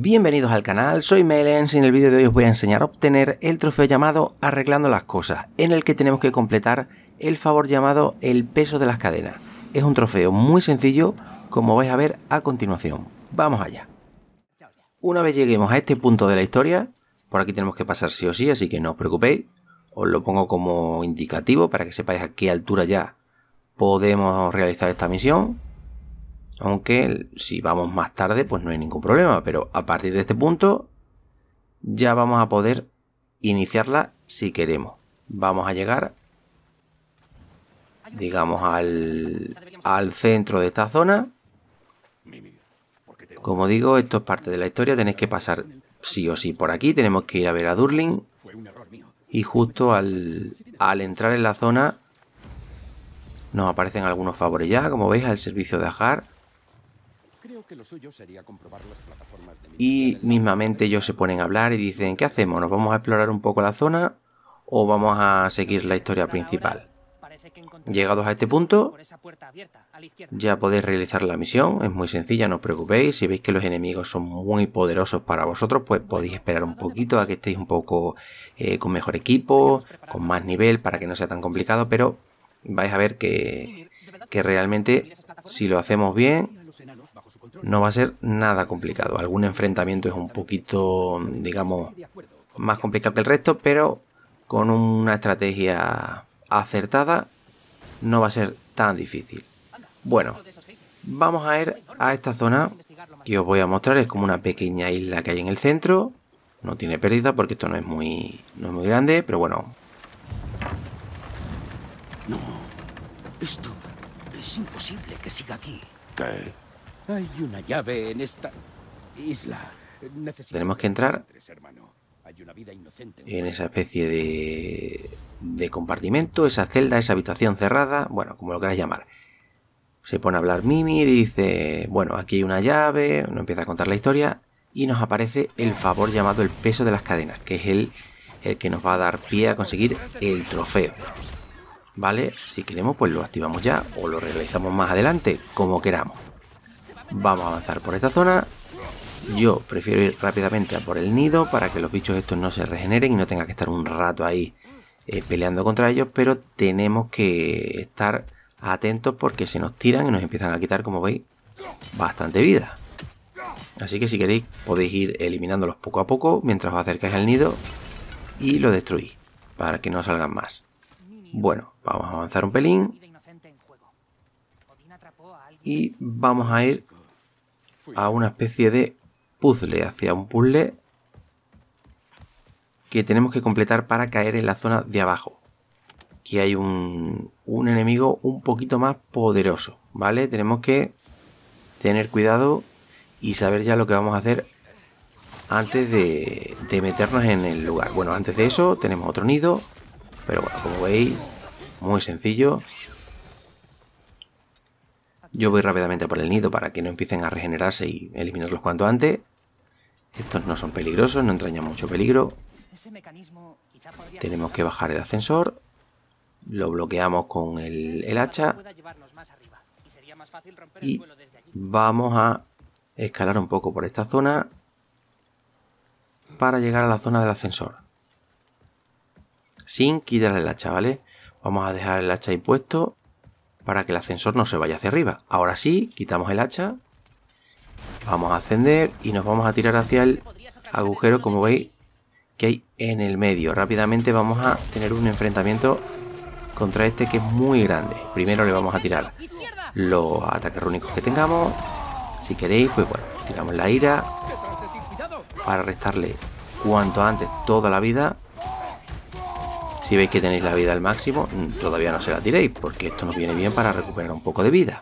Bienvenidos al canal, soy Melens y en el vídeo de hoy os voy a enseñar a obtener el trofeo llamado Arreglando las Cosas, en el que tenemos que completar el favor llamado el peso de las cadenas. Es un trofeo muy sencillo, como vais a ver a continuación. Vamos allá. Una vez lleguemos a este punto de la historia, por aquí tenemos que pasar sí o sí, así que no os preocupéis. Os lo pongo como indicativo para que sepáis a qué altura ya podemos realizar esta misión. Aunque si vamos más tarde pues no hay ningún problema, pero a partir de este punto ya vamos a poder iniciarla si queremos. Vamos a llegar, digamos, al centro de esta zona. Como digo, esto es parte de la historia, tenéis que pasar sí o sí por aquí, tenemos que ir a ver a Durlin. Y justo al entrar en la zona nos aparecen algunos favores ya, como veis, al servicio de Ajar. Y mismamente ellos se ponen a hablar y dicen, ¿qué hacemos? ¿Nos vamos a explorar un poco la zona o vamos a seguir la historia principal? Llegados a este punto, ya podéis realizar la misión, es muy sencilla, no os preocupéis. Si veis que los enemigos son muy poderosos para vosotros, pues podéis esperar un poquito a que estéis un poco con mejor equipo, con más nivel, para que no sea tan complicado, pero vais a ver que realmente si lo hacemos bien no va a ser nada complicado. Algún enfrentamiento es un poquito, digamos, más complicado que el resto, pero con una estrategia acertada no va a ser tan difícil. Bueno, vamos a ir a esta zona que os voy a mostrar. Es como una pequeña isla que hay en el centro. No tiene pérdida porque esto no es muy grande, pero bueno. No, esto es imposible que siga aquí. ¿Qué? Hay una llave en esta isla. Tenemos que entrar en esa especie de compartimento, esa celda, esa habitación cerrada, bueno, como lo queráis llamar. Se pone a hablar Mimir y dice, bueno, aquí hay una llave, nos empieza a contar la historia y nos aparece el favor llamado el peso de las cadenas, que es el que nos va a dar pie a conseguir el trofeo. ¿Vale? Si queremos pues lo activamos ya o lo realizamos más adelante, como queramos. Vamos a avanzar por esta zona. Yo prefiero ir rápidamente a por el nido para que los bichos estos no se regeneren y no tenga que estar un rato ahí peleando contra ellos, pero tenemos que estar atentos porque se nos tiran y nos empiezan a quitar, como veis, bastante vida. Así que si queréis podéis ir eliminándolos poco a poco mientras os acercáis al nido y lo destruís para que no salgan más. Bueno, vamos a avanzar un pelín y vamos a ir a una especie de puzzle, hacia un puzzle que tenemos que completar para caer en la zona de abajo. Aquí hay un enemigo un poquito más poderoso, ¿vale? Tenemos que tener cuidado y saber ya lo que vamos a hacer antes de meternos en el lugar. Bueno, antes de eso tenemos otro nido, pero bueno, como veis, muy sencillo. Yo voy rápidamente por el nido para que no empiecen a regenerarse y eliminarlos cuanto antes. Estos no son peligrosos, no entrañan mucho peligro. Tenemos que bajar el ascensor. Lo bloqueamos con el hacha. Y vamos a escalar un poco por esta zona para llegar a la zona del ascensor. Sin quitar el hacha, ¿vale? Vamos a dejar el hacha ahí puesto para que el ascensor no se vaya hacia arriba. Ahora sí, quitamos el hacha. Vamos a ascender y nos vamos a tirar hacia el agujero, como veis, que hay en el medio. Rápidamente vamos a tener un enfrentamiento contra este que es muy grande. Primero le vamos a tirar los ataques rúnicos que tengamos. Si queréis, pues bueno, tiramos la ira para restarle cuanto antes toda la vida. Si veis que tenéis la vida al máximo, todavía no se la tiréis, porque esto nos viene bien para recuperar un poco de vida.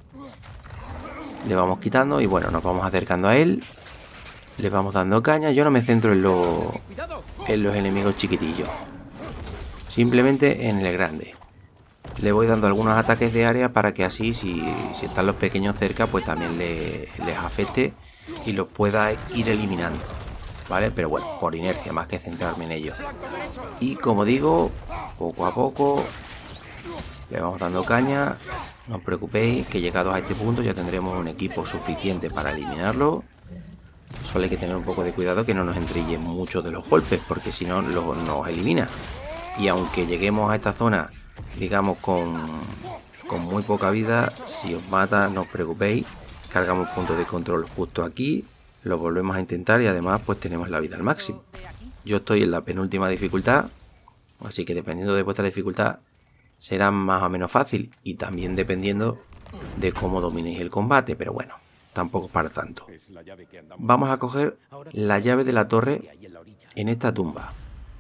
Le vamos quitando y bueno, nos vamos acercando a él. Le vamos dando caña. Yo no me centro en los enemigos chiquitillos, simplemente en el grande. Le voy dando algunos ataques de área para que así, si están los pequeños cerca, pues también les afecte y los pueda ir eliminando. ¿Vale? Pero bueno, por inercia, más que centrarme en ellos. Y como digo, poco a poco le vamos dando caña. No os preocupéis que llegados a este punto ya tendremos un equipo suficiente para eliminarlo. Solo hay que tener un poco de cuidado que no nos entrillen muchos de los golpes, porque si no nos elimina. Y aunque lleguemos a esta zona, digamos, con muy poca vida, si os mata no os preocupéis, cargamos puntos de control justo aquí, lo volvemos a intentar y además pues tenemos la vida al máximo. Yo estoy en la penúltima dificultad, así que dependiendo de vuestra dificultad será más o menos fácil y también dependiendo de cómo dominéis el combate, pero bueno, tampoco para tanto. Vamos a coger la llave de la torre en esta tumba.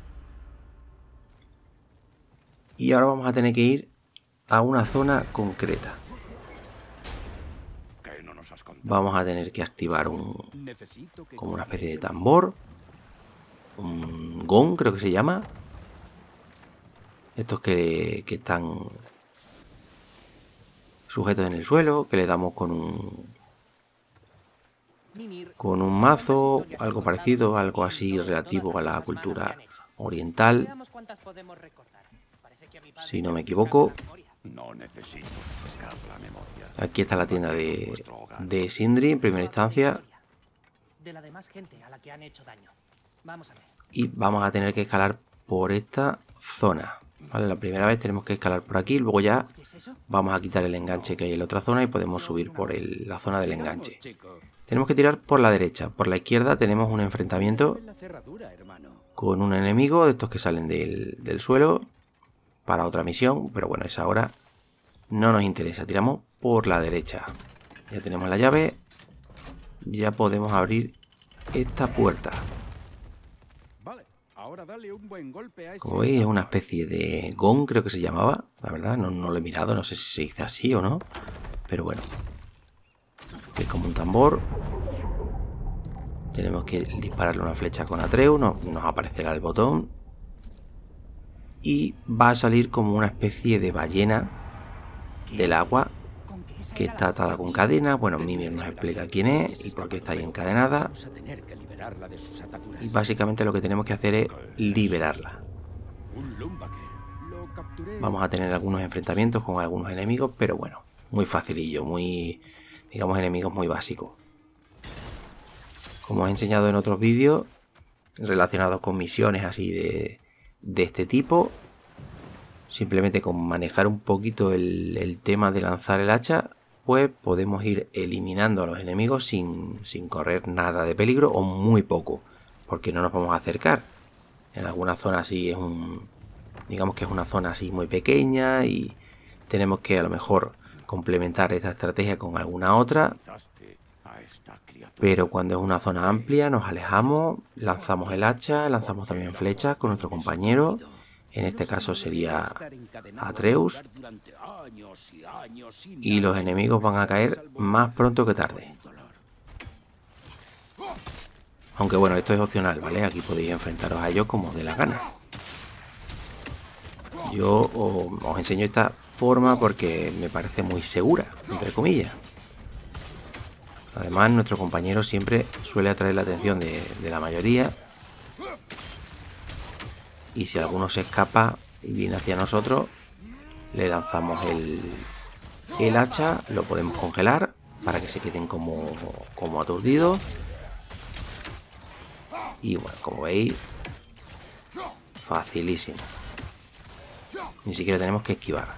Y ahora vamos a tener que ir a una zona concreta. Vamos a tener que activar como una especie de tambor. Un gong, creo que se llama. Estos que están sujetos en el suelo, que le damos con un mazo, algo parecido, algo así relativo a la cultura oriental, si no me equivoco. Aquí está la tienda de Sindri en primera instancia. Y vamos a tener que escalar por esta zona. Vale, la primera vez tenemos que escalar por aquí, luego ya vamos a quitar el enganche que hay en la otra zona y podemos subir por la zona del enganche. Tenemos que tirar por la derecha. Por la izquierda tenemos un enfrentamiento con un enemigo de estos que salen del suelo para otra misión, pero bueno, esa ahora no nos interesa. Tiramos por la derecha. Ya tenemos la llave. Ya podemos abrir esta puerta. Como veis, es una especie de gong, creo que se llamaba. La verdad, no lo he mirado, no sé si se dice así o no. Pero bueno. Es como un tambor. Tenemos que dispararle una flecha con Atreus. Nos aparecerá el botón. Y va a salir como una especie de ballena del agua que está atada con cadena. Bueno, Mimir nos explica quién es y por qué está ahí encadenada. Y básicamente lo que tenemos que hacer es liberarla. Vamos a tener algunos enfrentamientos con algunos enemigos, pero bueno, muy facilillo, muy, digamos, enemigos muy básicos. Como os he enseñado en otros vídeos relacionados con misiones así de este tipo, simplemente con manejar un poquito el tema de lanzar el hacha, pues podemos ir eliminando a los enemigos sin correr nada de peligro o muy poco, porque no nos vamos a acercar. En algunas zonas sí digamos que es una zona así muy pequeña y tenemos que a lo mejor complementar esta estrategia con alguna otra, pero cuando es una zona amplia nos alejamos, lanzamos el hacha, lanzamos también flechas con nuestro compañero. En este caso sería Atreus. Y los enemigos van a caer más pronto que tarde. Aunque bueno, esto es opcional, ¿vale? Aquí podéis enfrentaros a ellos como os dé la gana. Yo os enseño esta forma porque me parece muy segura, entre comillas. Además, nuestro compañero siempre suele atraer la atención de la mayoría. Y si alguno se escapa y viene hacia nosotros, le lanzamos el hacha, lo podemos congelar para que se queden como aturdidos. Y bueno, como veis, facilísimo. Ni siquiera tenemos que esquivar.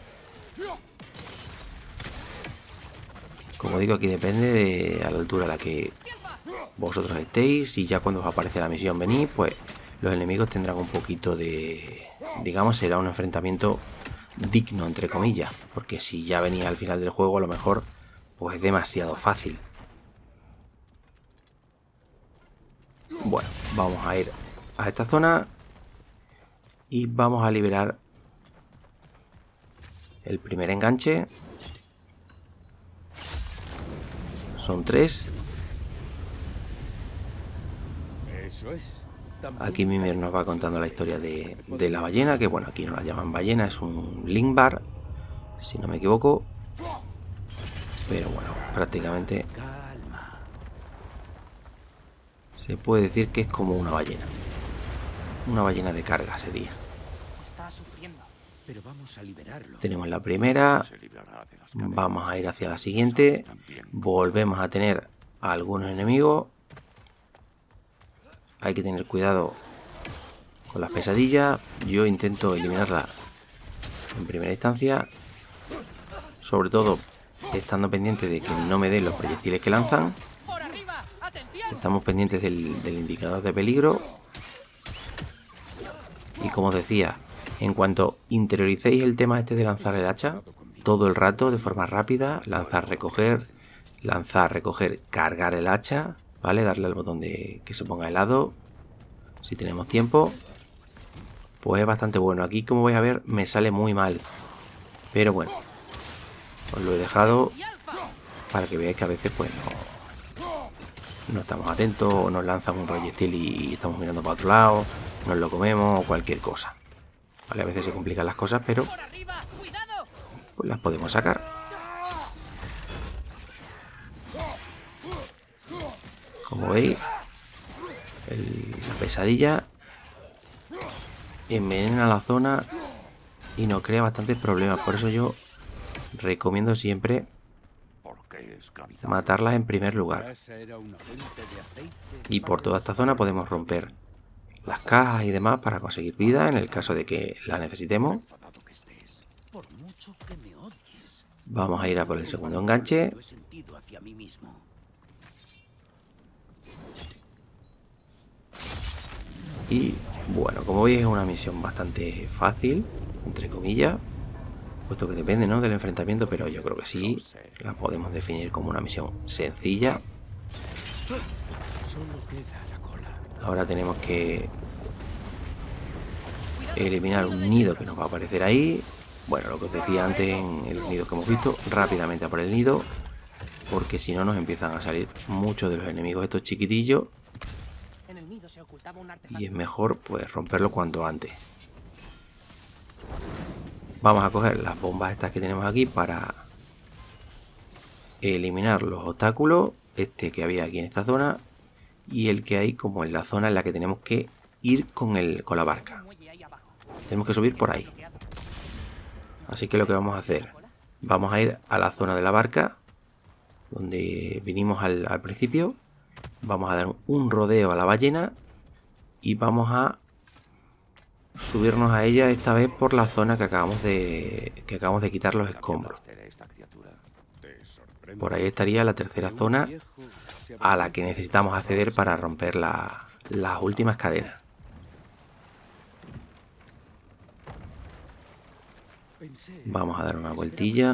Como digo, aquí depende de a la altura a la que vosotros estéis. Y ya cuando os aparece la misión venís, pues los enemigos tendrán un poquito de... digamos, será un enfrentamiento digno, entre comillas. Porque si ya venís al final del juego, a lo mejor pues es demasiado fácil. Bueno, vamos a ir a esta zona y vamos a liberar el primer enganche. Son 3. Aquí Mimir nos va contando la historia de la ballena, que bueno, aquí no la llaman ballena, es un lingbar, si no me equivoco. Pero bueno, prácticamente se puede decir que es como una ballena. Una ballena de carga sería. Tenemos la primera. Vamos a ir hacia la siguiente. Volvemos a tener a algunos enemigos. hay que tener cuidado con las pesadillas. Yo intento eliminarlas en primera instancia, sobre todo estando pendiente de que no me den los proyectiles que lanzan. Estamos pendientes del indicador de peligro. Y como os decía, en cuanto interioricéis el tema este de lanzar el hacha, todo el rato de forma rápida, lanzar, recoger, cargar el hacha, ¿vale? Darle al botón de que se ponga helado, si tenemos tiempo, pues es bastante bueno. Aquí, como vais a ver, me sale muy mal, pero bueno, os lo he dejado para que veáis que a veces pues no estamos atentos, o nos lanzan un proyectil y estamos mirando para otro lado, nos lo comemos o cualquier cosa, ¿vale? A veces se complican las cosas, pero pues las podemos sacar. Como veis, la pesadilla envenena la zona y nos crea bastantes problemas. Por eso yo recomiendo siempre matarlas en primer lugar. Y por toda esta zona podemos romper las cajas y demás para conseguir vida en el caso de que la necesitemos. Vamos a ir a por el segundo enganche. Y bueno, como veis es una misión bastante fácil, entre comillas, puesto que depende, ¿no?, del enfrentamiento, pero yo creo que sí, la podemos definir como una misión sencilla. Ahora tenemos que eliminar un nido que nos va a aparecer ahí. Bueno, lo que os decía antes en el nido que hemos visto, rápidamente a por el nido, porque si no nos empiezan a salir muchos de los enemigos estos chiquitillos. Y es mejor pues romperlo cuanto antes. Vamos a coger las bombas estas que tenemos aquí para eliminar los obstáculos. Este que había aquí en esta zona y el que hay como en la zona en la que tenemos que ir con la barca. Tenemos que subir por ahí. Así que lo que vamos a hacer, vamos a ir a la zona de la barca donde vinimos al principio. Vamos a dar un rodeo a la ballena y vamos a subirnos a ella, esta vez por la zona que acabamos de quitar los escombros. Por ahí estaría la tercera zona a la que necesitamos acceder para romper las últimas cadenas. Vamos a dar una vueltilla.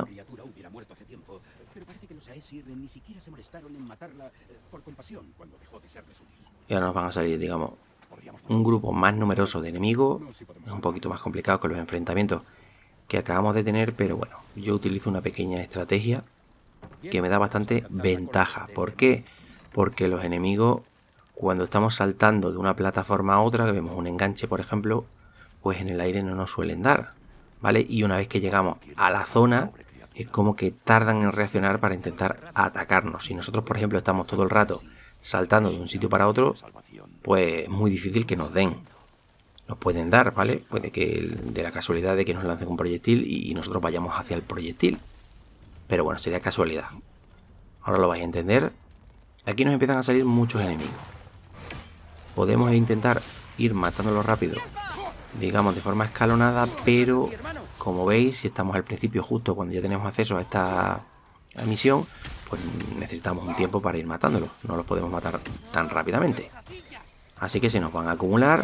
Y ahora nos van a salir, digamos, un grupo más numeroso de enemigos. Es un poquito más complicado que los enfrentamientos que acabamos de tener, pero bueno, yo utilizo una pequeña estrategia que me da bastante ventaja. ¿Por qué? Porque los enemigos, cuando estamos saltando de una plataforma a otra, que vemos un enganche por ejemplo, pues en el aire no nos suelen dar, ¿vale? Y una vez que llegamos a la zona, es como que tardan en reaccionar para intentar atacarnos. Si nosotros, por ejemplo, estamos todo el rato saltando de un sitio para otro, pues es muy difícil que nos den. Nos pueden dar, ¿vale? Puede que de la casualidad de que nos lancen un proyectil y nosotros vayamos hacia el proyectil. Pero bueno, sería casualidad. Ahora lo vais a entender. Aquí nos empiezan a salir muchos enemigos. Podemos intentar ir matándolos rápido, digamos de forma escalonada, pero como veis, si estamos al principio, justo cuando ya tenemos acceso a esta misión, pues necesitamos un tiempo para ir matándolos. No los podemos matar tan rápidamente. Así que se nos van a acumular.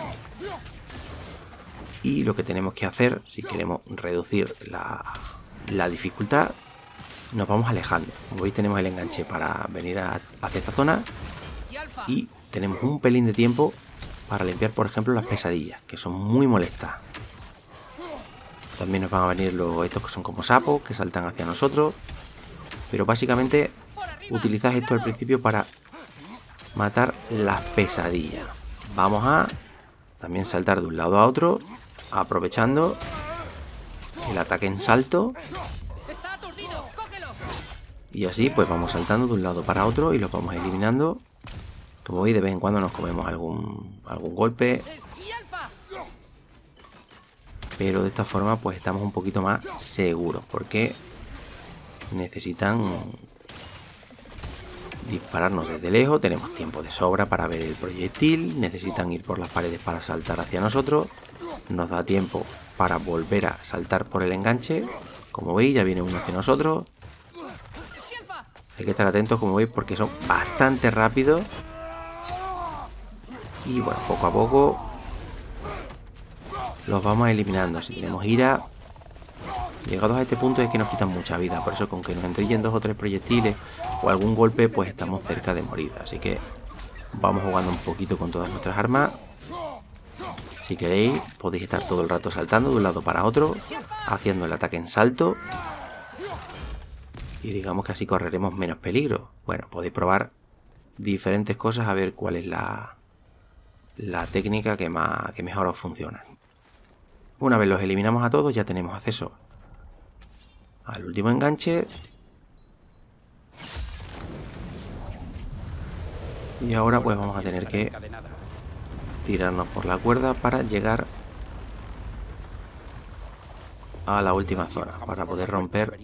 Y lo que tenemos que hacer, si queremos reducir la dificultad, nos vamos alejando. Como veis, tenemos el enganche para venir hacia esta zona. Y tenemos un pelín de tiempo para limpiar, por ejemplo, las pesadillas, que son muy molestas. También nos van a venir estos que son como sapos, que saltan hacia nosotros. Pero básicamente utilizad esto al principio para matar las pesadillas. Vamos a también saltar de un lado a otro, aprovechando el ataque en salto. Y así pues vamos saltando de un lado para otro y los vamos eliminando. Como veis, de vez en cuando nos comemos algún golpe. Pero de esta forma pues estamos un poquito más seguros, porque necesitan dispararnos desde lejos. Tenemos tiempo de sobra para ver el proyectil. Necesitan ir por las paredes para saltar hacia nosotros. Nos da tiempo para volver a saltar por el enganche. Como veis, ya viene uno hacia nosotros. Hay que estar atentos, como veis, porque son bastante rápidos. Y bueno, poco a poco los vamos eliminando. Si tenemos ira, llegados a este punto es que nos quitan mucha vida. Por eso, con que nos entrillen 2 o 3 proyectiles o algún golpe, pues estamos cerca de morir. Así que vamos jugando un poquito con todas nuestras armas. Si queréis, podéis estar todo el rato saltando de un lado para otro, haciendo el ataque en salto. Y digamos que así correremos menos peligro. Bueno, podéis probar diferentes cosas a ver cuál es la técnica que mejor os funciona. Una vez los eliminamos a todos, ya tenemos acceso al último enganche. Y ahora pues vamos a tener que tirarnos por la cuerda para llegar a la última zona, para poder romper,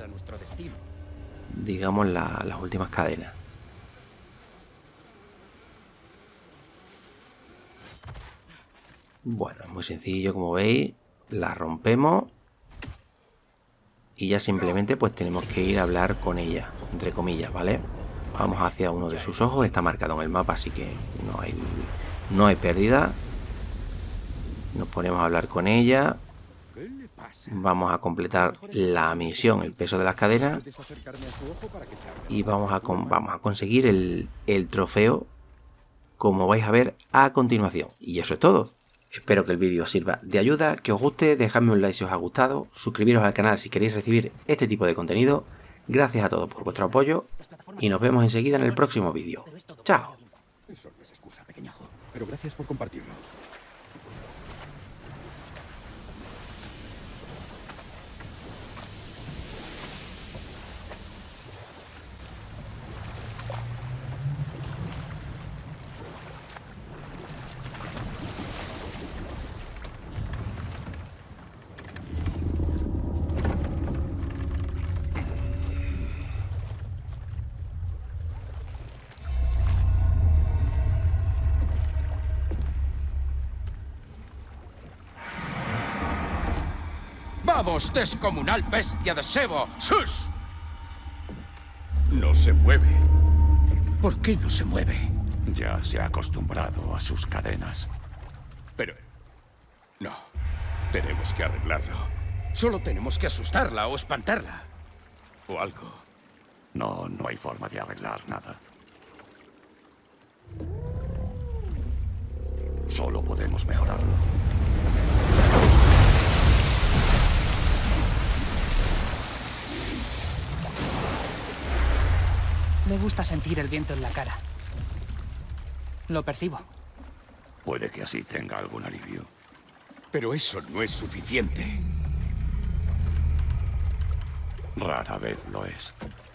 digamos, las últimas cadenas. Bueno, es muy sencillo, como veis, la rompemos y ya simplemente pues tenemos que ir a hablar con ella, entre comillas, ¿vale? Vamos hacia uno de sus ojos, está marcado en el mapa, así que no hay pérdida. Nos ponemos a hablar con ella. Vamos a completar la misión, el peso de las cadenas. Y vamos a conseguir el trofeo, como vais a ver a continuación. Y eso es todo. Espero que el vídeo os sirva de ayuda, que os guste, dejadme un like si os ha gustado, suscribiros al canal si queréis recibir este tipo de contenido. Gracias a todos por vuestro apoyo y nos vemos enseguida en el próximo vídeo. ¡Chao! Eso no es excusa, pequeñajo. Pero gracias por compartirlo. ¡Vamos, descomunal bestia de sebo! ¡Sus! No se mueve. ¿Por qué no se mueve? Ya se ha acostumbrado a sus cadenas. Pero... no. Tenemos que arreglarlo. Solo tenemos que asustarla o espantarla. O algo. No hay forma de arreglar nada. Solo podemos mejorarlo. Me gusta sentir el viento en la cara. Lo percibo. Puede que así tenga algún alivio. Pero eso no es suficiente. Rara vez lo es.